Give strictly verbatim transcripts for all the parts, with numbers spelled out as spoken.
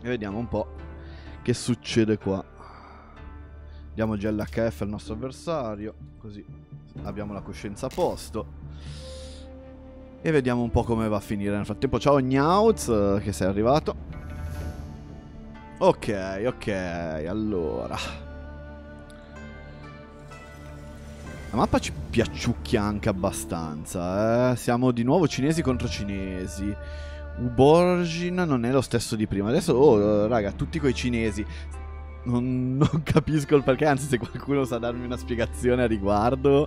E vediamo un po' che succede qua. Diamo G L H F al nostro avversario, così abbiamo la coscienza a posto. E vediamo un po' come va a finire. Nel frattempo ciao Gnauz, che sei arrivato. Ok, ok, allora. La mappa ci piacciucchia anche abbastanza, eh. Siamo di nuovo cinesi contro cinesi. Uborgin non è lo stesso di prima. Adesso, oh, raga, tutti quei cinesi. Non, non capisco il perché, anzi se qualcuno sa darmi una spiegazione a riguardo.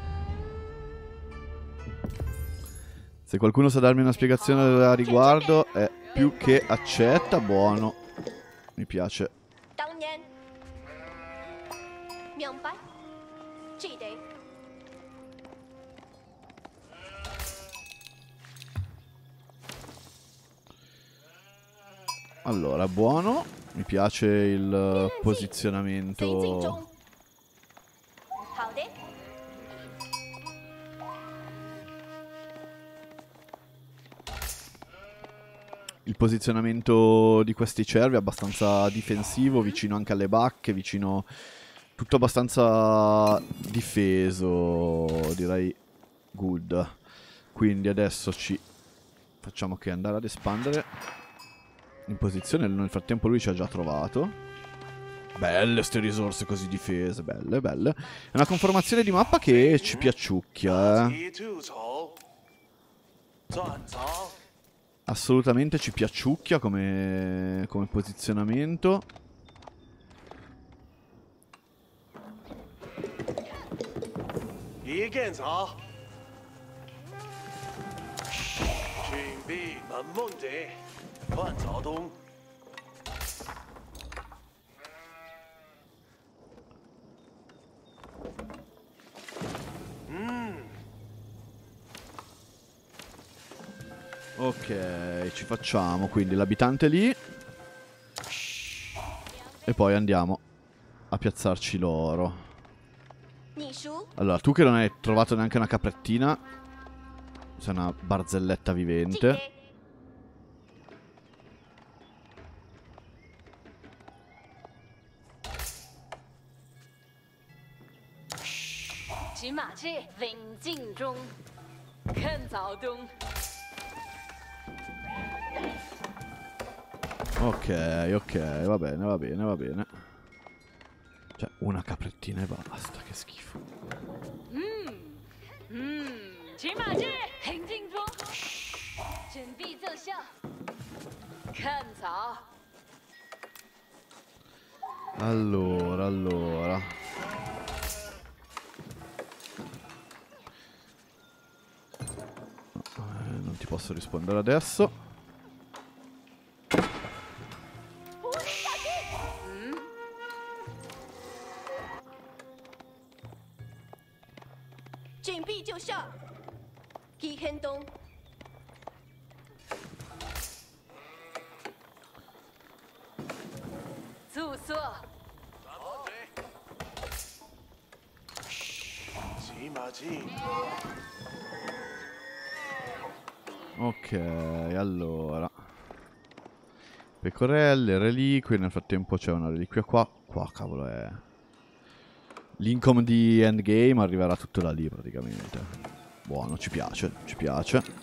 Se qualcuno sa darmi una spiegazione a riguardo è più che accetta, buono. Mi piace. Allora, buono. Mi piace il posizionamento. Il posizionamento di questi cervi è abbastanza difensivo, vicino anche alle bacche, vicino... Tutto abbastanza difeso, direi good. Quindi adesso ci facciamo che andare ad espandere in posizione. Nel frattempo lui ci ha già trovato. Belle ste risorse così difese, belle, belle. È una conformazione di mappa che ci piacciucchia, eh. Assolutamente ci piacciucchia come, come posizionamento. Ok, ci facciamo quindi l'abitante lì. E poi andiamo a piazzarci l'oro. Allora, tu che non hai trovato neanche una caprettina, sei una barzelletta vivente. Ok, ok, va bene, va bene, va bene. Cioè, una caprettina e basta, che schifo. Allora, allora. No, eh, non ti posso rispondere adesso. Ok, allora. Pecorelle, reliquie. Nel frattempo c'è una reliquia qua. Qua, cavolo, è... L'income di endgame arriverà tutto da lì, praticamente. Buono, ci piace, ci piace.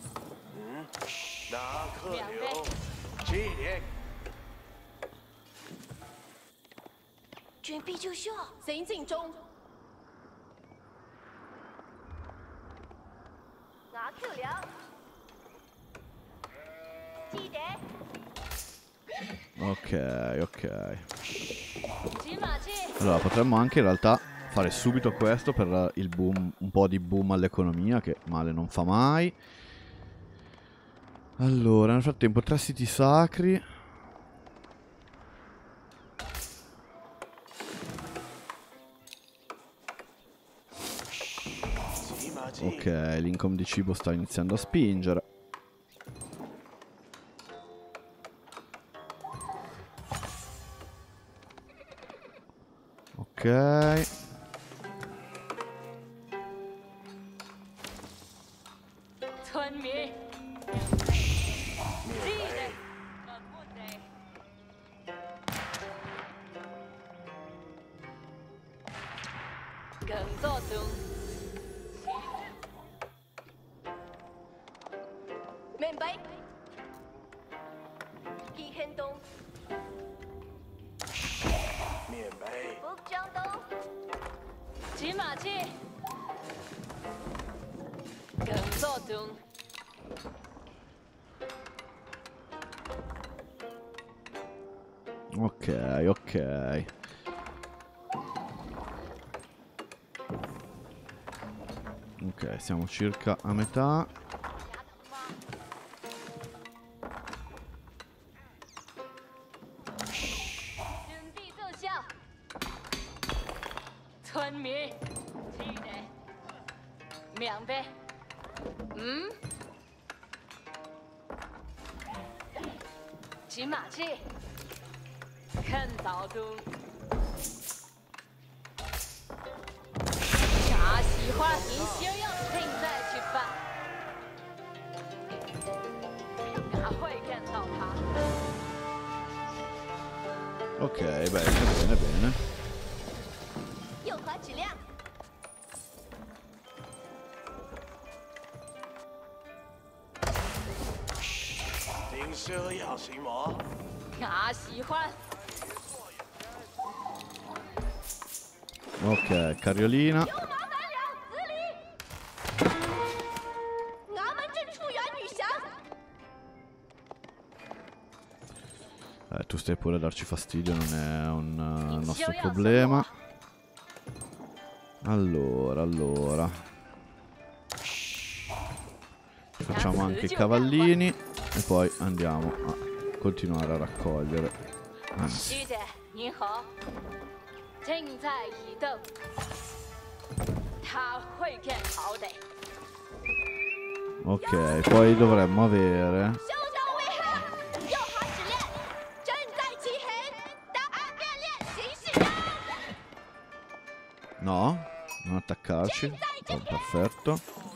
Ok, ok. Allora, potremmo anche in realtà fare subito questo per il boom, un po' di boom all'economia, che male non fa mai. Allora, nel frattempo, tre siti sacri. Ok, l'income di cibo sta iniziando a spingere. Ok. Ok, ok. Ok, siamo circa a metà. Ok, bene, bene, bene. Ok, Cariolina. Eh, tu stai pure a darci fastidio, non è un uh, nostro problema. Allora, allora. Facciamo anche i cavallini e poi andiamo a continuare a raccogliere. Anzi. Ok, poi dovremmo avere... No, non attaccarci. Oh, perfetto.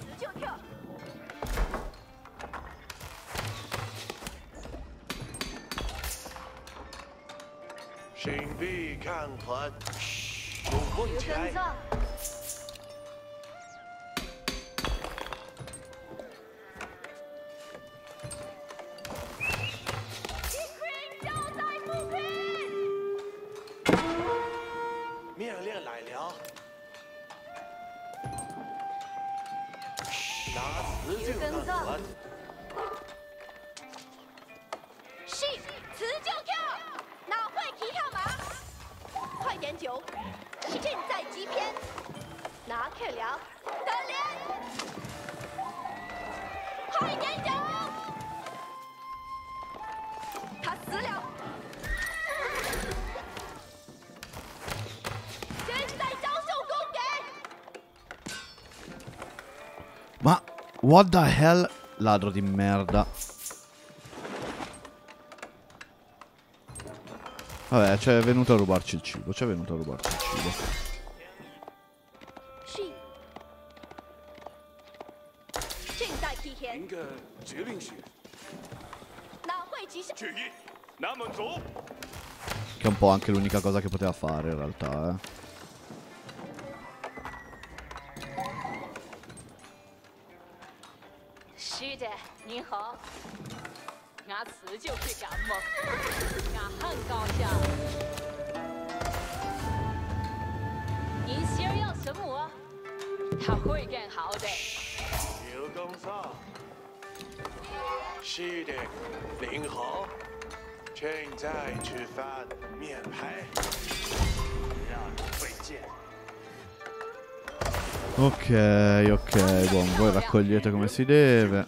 Ma what the hell? Ladro di merda. Vabbè, c'è venuto a rubarci il cibo. C'è venuto a rubarci il cibo. Che è un po' anche l'unica cosa che poteva fare in realtà, eh. Ok, ok, buon, voi raccogliete come si deve.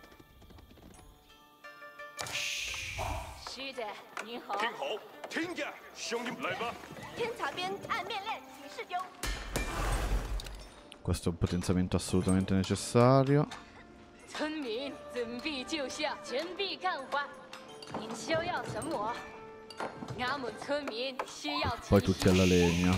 Questo è un potenziamento assolutamente necessario. Poi tutti alla legna.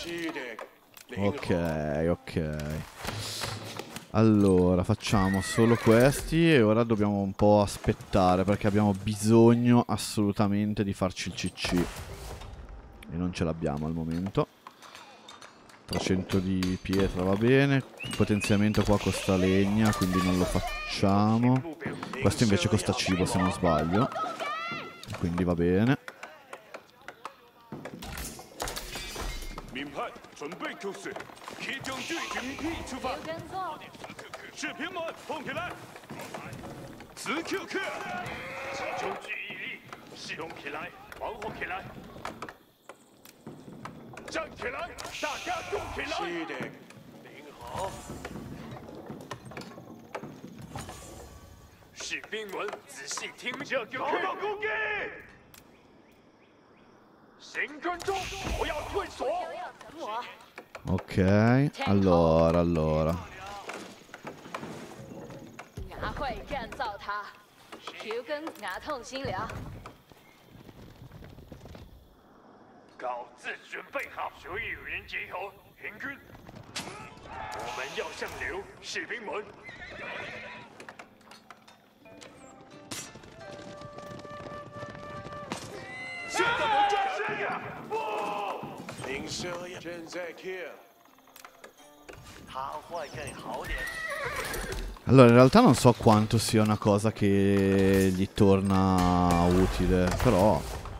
Ok, ok. Allora, facciamo solo questi e ora dobbiamo un po' aspettare perché abbiamo bisogno assolutamente di farci il C C. E non ce l'abbiamo al momento. trecento di pietra va bene. Il potenziamento qua costa legna, quindi non lo facciamo. Questo invece costa cibo se non sbaglio, quindi va bene. Ok, allora, allora. Allora, in realtà non so quanto sia una cosa che gli torna utile, però...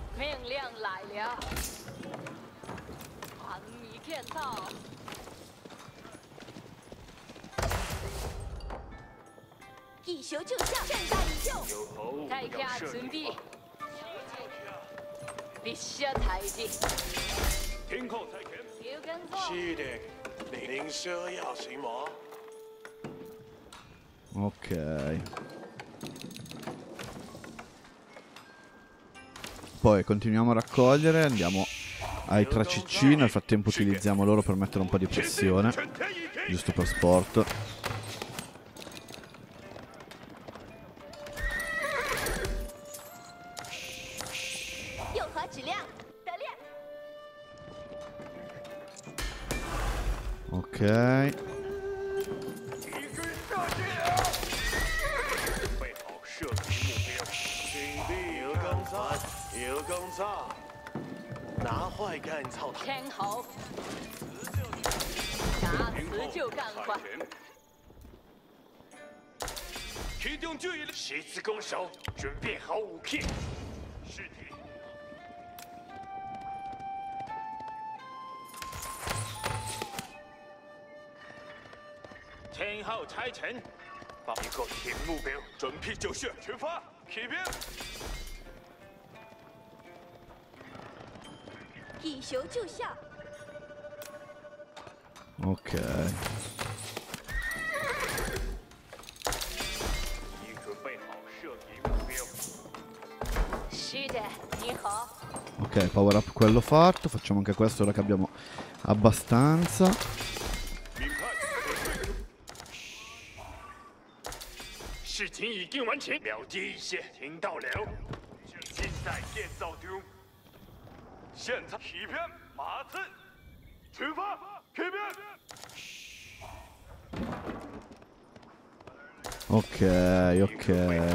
Ok. Poi continuiamo a raccogliere, andiamo ai tre C C, nel frattempo utilizziamo loro per mettere un po' di pressione, giusto per sport. Ok. Ok. Ok, power up quello fatto. Facciamo anche questo ora che abbiamo abbastanza. Ok, ok.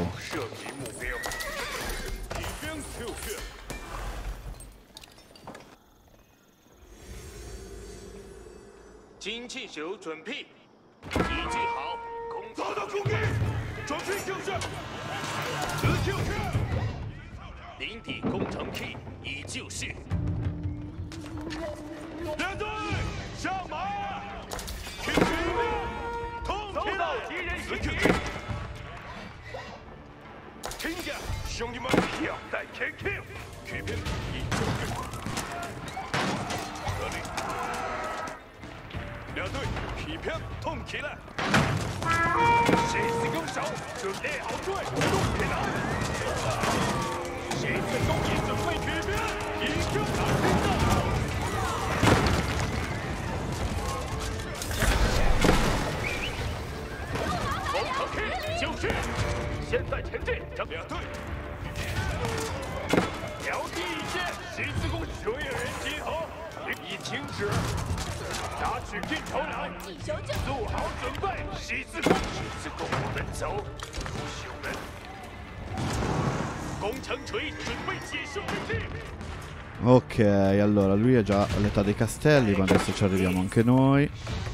Ok, allora lui è già all'età dei castelli, ma adesso ci arriviamo anche noi.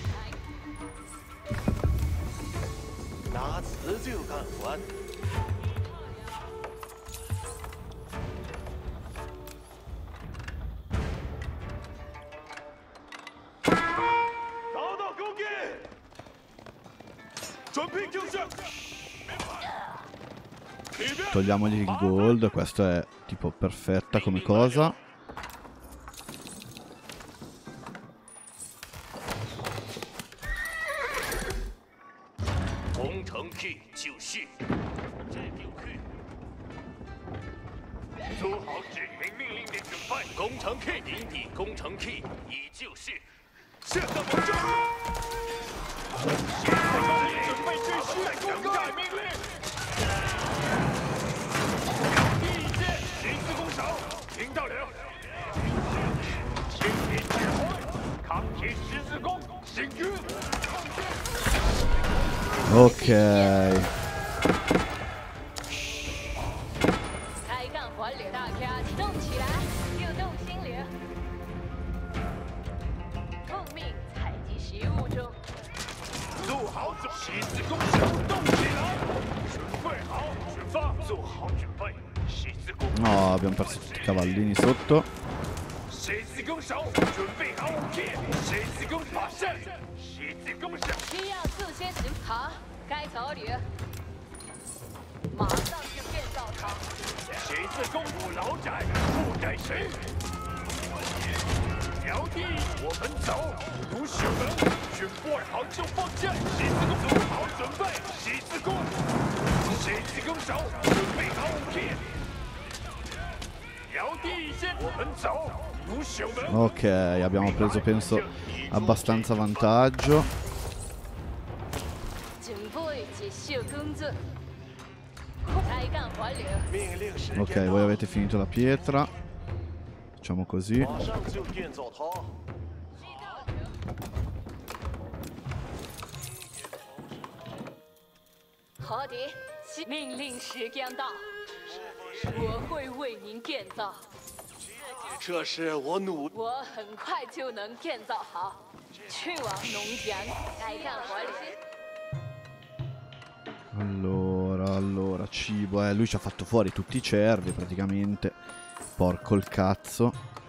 Togliamogli il gold, questo è tipo perfetta come cosa. Ok. No, abbiamo perso tutti i cavallini sotto. Ok, abbiamo preso penso abbastanza vantaggio. Ok, voi avete finito la pietra. Facciamo così. Allora, allora, cibo. Eh, lui ci ha fatto fuori tutti i cervi praticamente. Porco il cazzo.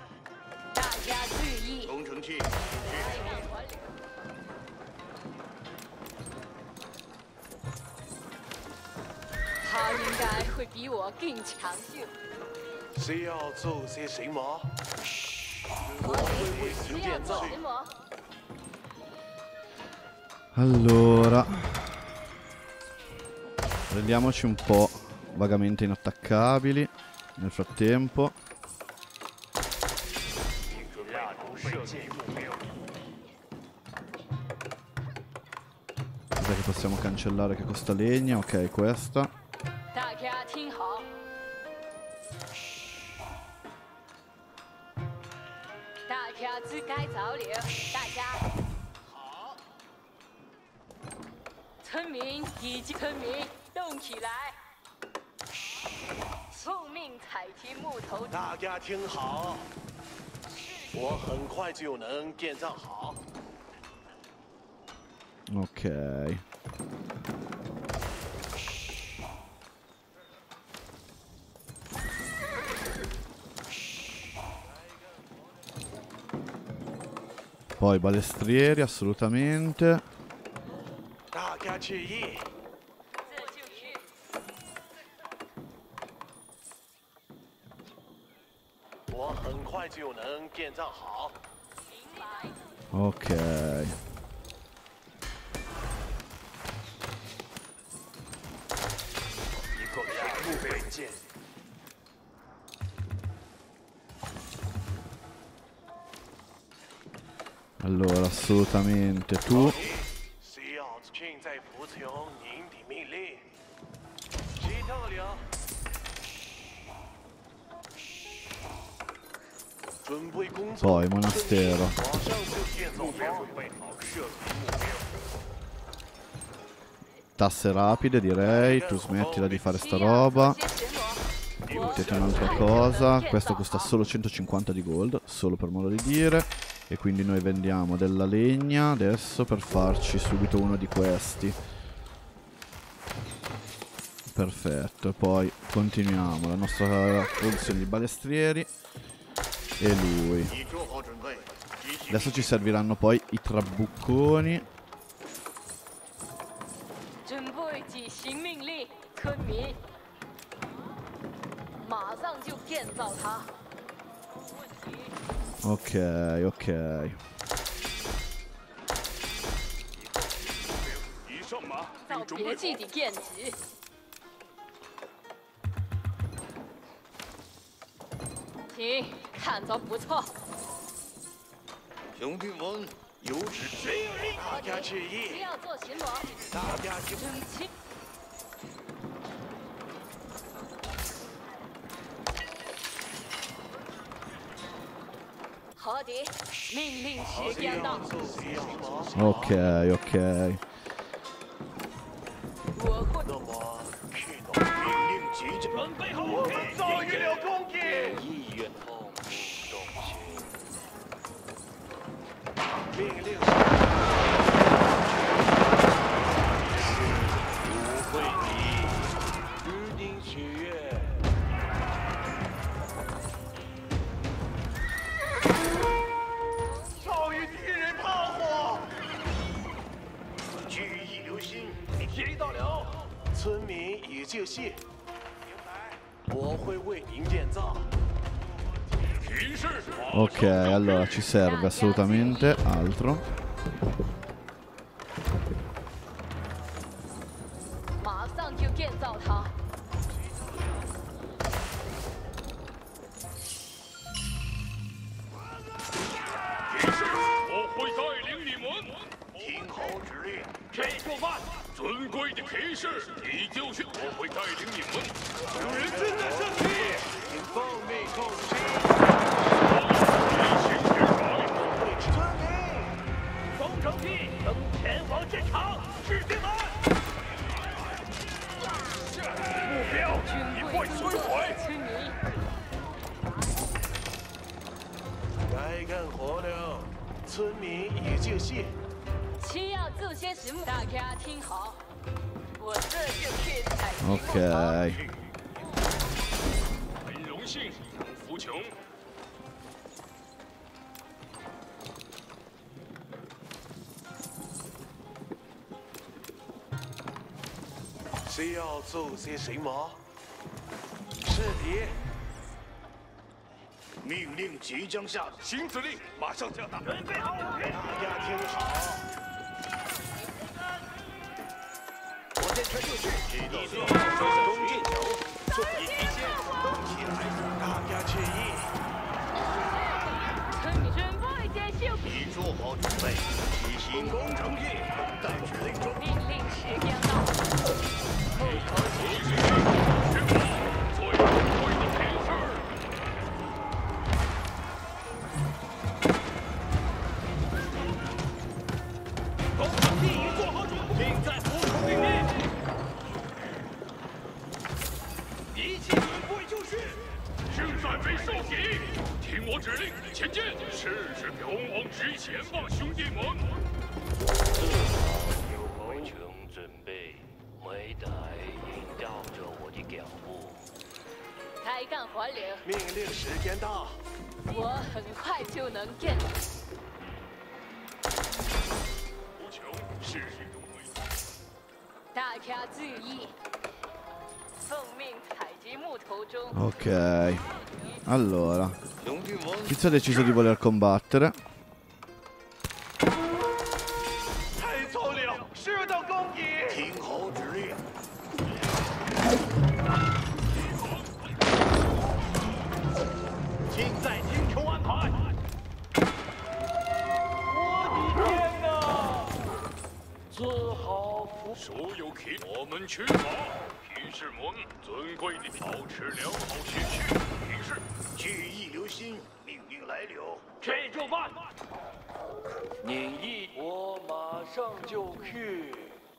Allora, rendiamoci un po' vagamente inattaccabili nel frattempo. Cos'è che possiamo cancellare che costa legna? Ok, questa. Ok. Poi balestrieri, assolutamente. Ok. Allora, assolutamente tu. Poi monastero. Tasse rapide direi. Tu smettila di fare sta roba. mettete un'altra cosa. Questo costa solo centocinquanta di gold, solo per modo di dire. E quindi noi vendiamo della legna adesso per farci subito uno di questi. Perfetto, e poi continuiamo la nostra produzione di balestrieri. E lui. Adesso ci serviranno poi i trabucconi. Ok, ok. Ok, ok. Ok, allora ci serve assolutamente altro. Ok. Ok. Allora, Tizio ha deciso di voler combattere.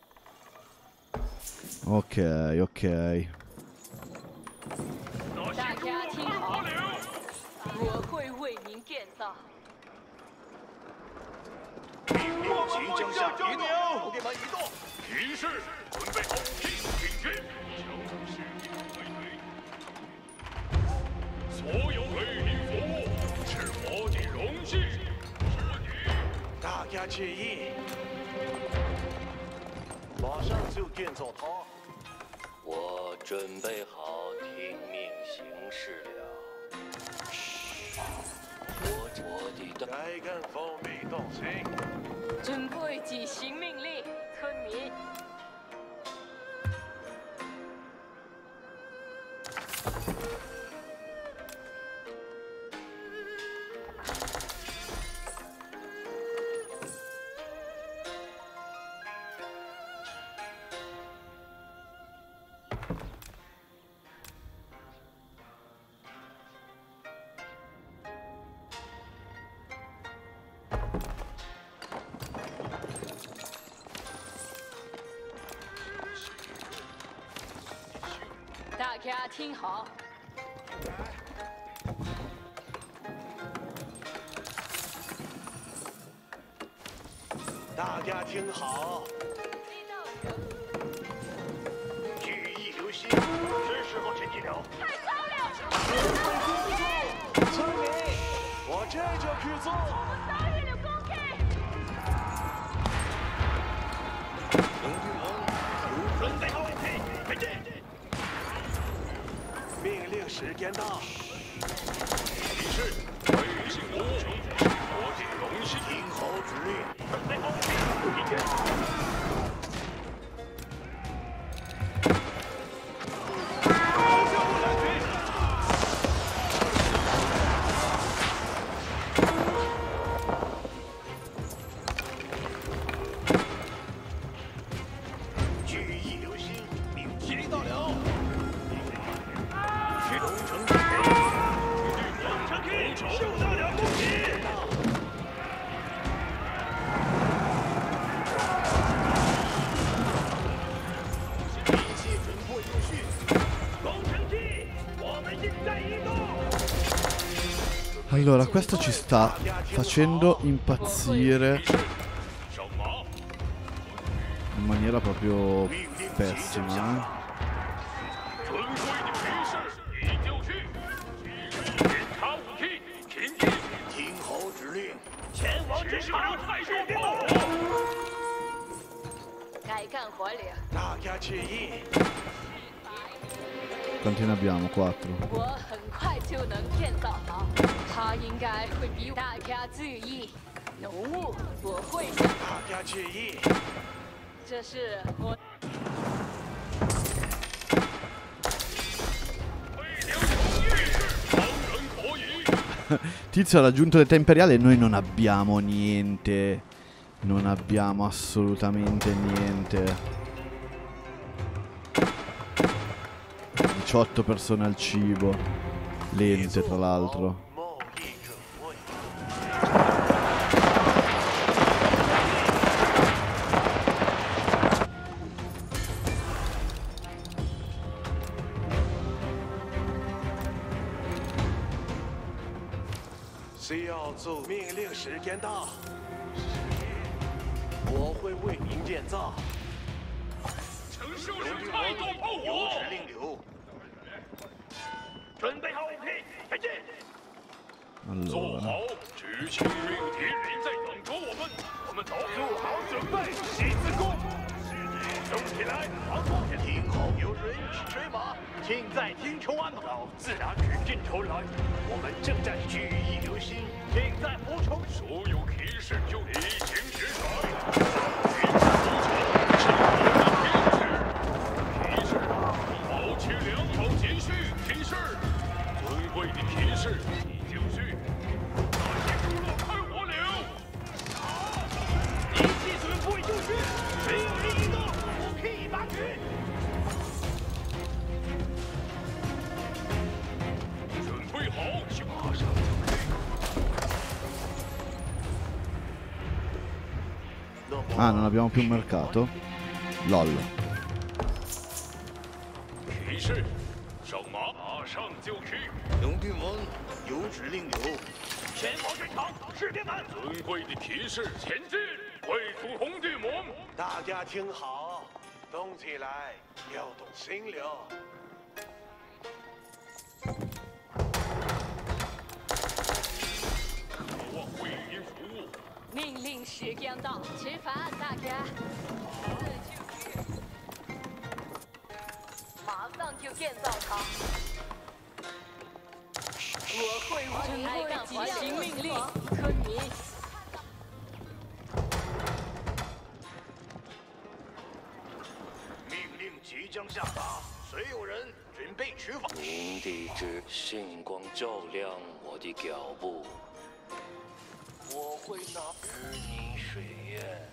Ok, ok. 我会为您建造。 命即将下移动，徒弟们移动。骑士准备好武器，进军。将士回回。所有为您服务是我的荣幸。是你。大家注意，马上就建造它。 我准备好听命行事了。我我的该干方没动静。 准备执行命令，村民。大家听好， 大家听好，聚义留心，是时候前进了。 太糟了！ 村民，我这就去做。 遭遇了攻击。 同志们，准备好武器，前进！命令时间到。骑士，为行无穷，我的荣幸。听候指令，准备好武器，进军。聚义留心，命令到了。去龙城之前，龙城兵受到了攻击。一切准备就绪。龙城机，我们现在移动。 Allora, questo ci sta facendo impazzire in maniera proprio pessima, eh? 该干活了。 Quanti ne abbiamo? quattro. 我很快就能建造好，它应该会比大家注意。浓雾，我会想。 大家注意， 这是我。 Tizio ha raggiunto l'età imperiale e noi non abbiamo niente. Non abbiamo assolutamente niente. diciotto persone al cibo. Lente tra l'altro. 需要做命令时间到，我会为您建造。城市是太多炮火，有指令流。准备好武器，前进。做好，执行命令，敌人在等着我们。我们走，做好准备，十字弓。动起来，防空！听好，有人是水马，请在听求安好，自然举进头来。我们正在聚义留心，请在服从。所有骑士就离行直甩，请在服从，是我的天使。骑士，保持良好节序。骑士，尊贵的骑士，你就绪。那些部落看我了。一切准备就绪，没有人移动。 一把举，准备好，马上就可以。 Ah, non abbiamo più un mercato? Lol. 骑士，上马，马上就去。兄弟们， 有指令有。前方阵场，士兵们， 尊贵的提示，前进，退出红地门。 大家听好，动起来，要动心流。 渴望为您服务。 命令时间到，吃饭，大家。马上就建造它。我会为开干执行命令，科尼。 命令即将下达，所有人准备出发。 您的之星光照亮我的脚步，我会拿日泥水月。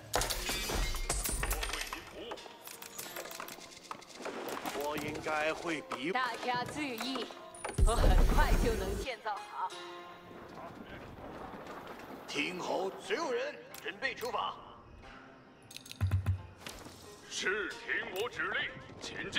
我应该会比大家注意，我很快就能建造好。 听好，所有人准备出发。 是听我指令，前进！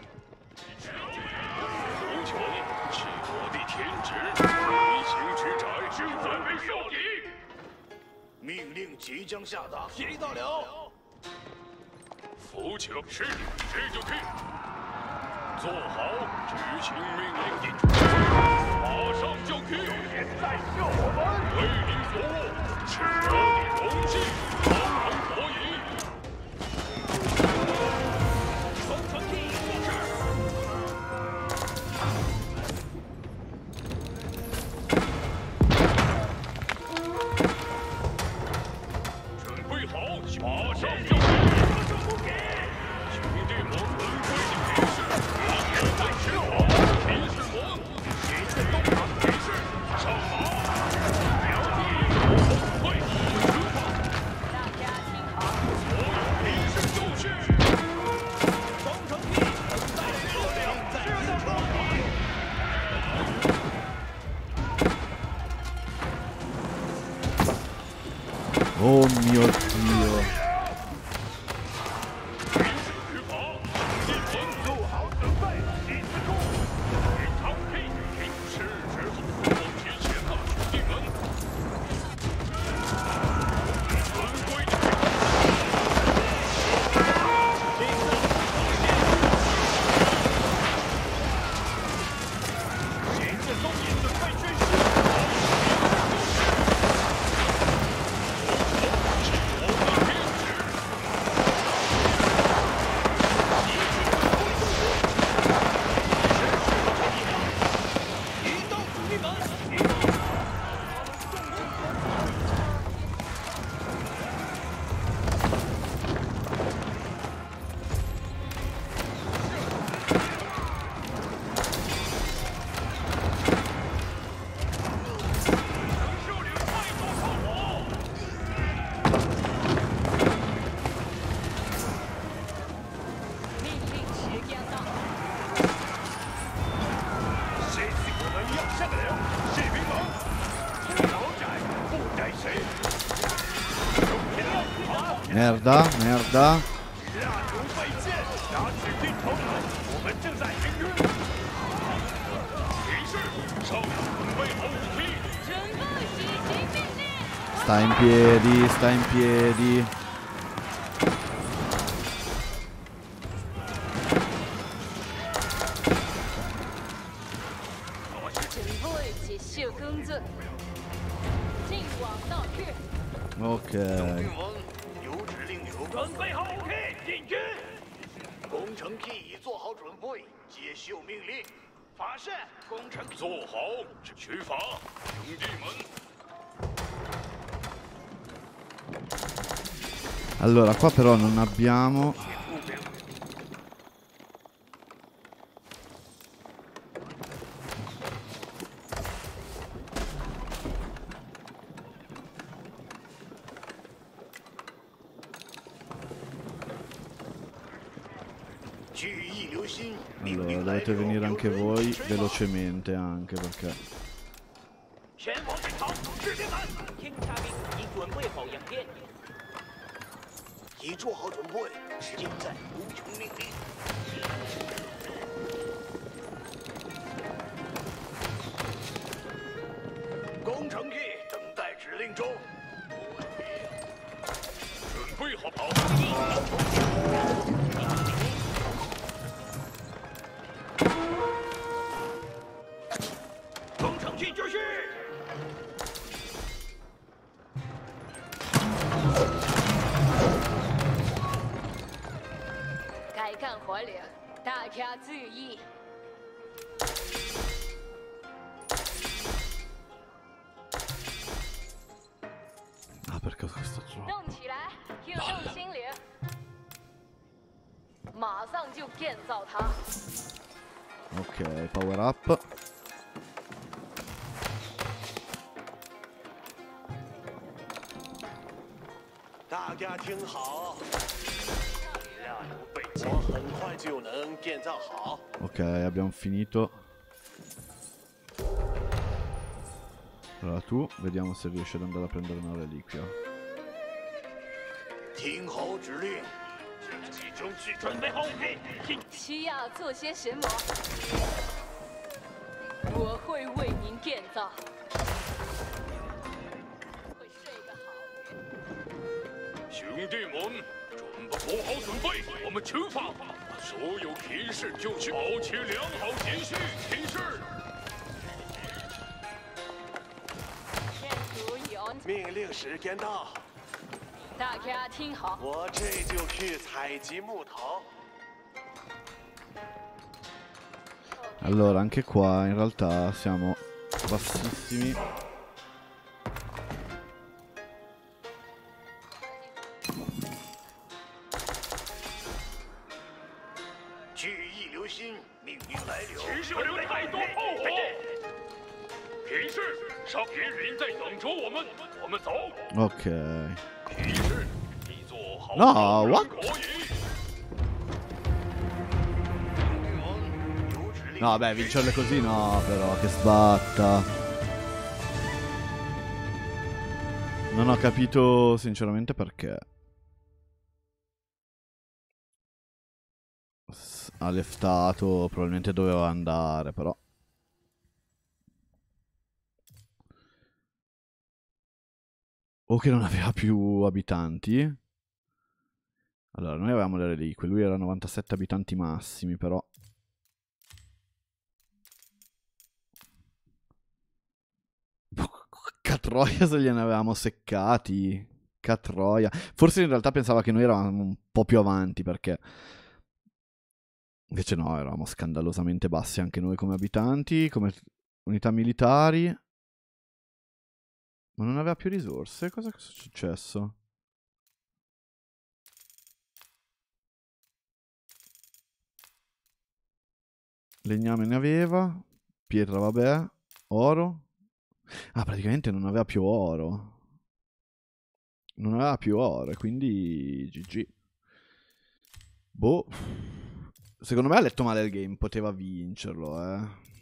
无穷是我的天职，飞行之窄，是准备受敌。 命令即将下达，谁到了？ 扶起是，这就去。做好执行命令的准备，马上就去。 现在是我们为您服务，是我的荣幸，当然可以。 工程地做事。 准备好，马上就去。兄弟们，尊贵的提示，现在吃好，提示我，谁在动场提示，上马，标记，后退，出发。 大家听好， 所有提示就绪。 工程地正在热量在热车里。 Oh mio Dio! ，Merda, merda. 蜡烛飞剑，拿起兵头来，我们正在行军。 提示，少爷，准备好武器。 准备执行命令。 Sta in piedi, sta in piedi. 准备结束工作，进往闹区。 Ok. 有指令有，准备好武器，进军。工程器已做好准备，接受命令，发射。工程做好，出发，兄弟们。 Allora, qua però non abbiamo... Allora, dovete venire anche voi velocemente, anche perché... 前方警察，士兵们， 听察兵已准备好影片， 已做好准备，现在无穷命令。 程器正在指令中。 准备好跑。 工程器就绪。 该干活了，大家注意。 Ah, perché questo gioco? 动起来，运动心灵，马上就建造它。 Ok, power up. 大家听好，我很快就能建造好。 Ok, abbiamo finito. Allora tu, vediamo se riesci ad andare a prendere una reliquia. 听候指令。 集中器准备好武器。 需要做些什么？我会为您建造。会睡个好。 兄弟们，准备做好准备，我们出发。所有骑士就绪，保持良好秩序。骑士。 命令时间到， 大家听好， 我这就去采集木头。 Allora, anche qua in realtà siamo bassissimi. Ok. No, what? No, beh, vincerle così no, però, che sbatta. Non ho capito sinceramente perché. Ha leftato, probabilmente doveva andare, però. O che non aveva più abitanti. Allora, noi avevamo le reliquie, lui era novantasette abitanti massimi, però. Catroia se gliene avevamo seccati. Catroia. Forse in realtà pensava che noi eravamo un po' più avanti, perché invece no, eravamo scandalosamente bassi anche noi come abitanti, come unità militari. Ma non aveva più risorse? Cosa è successo? Legname ne aveva. Pietra vabbè. Oro. Ah, praticamente non aveva più oro. Non aveva più oro e quindi G G. Boh. Secondo me ha letto male il game, poteva vincerlo, eh.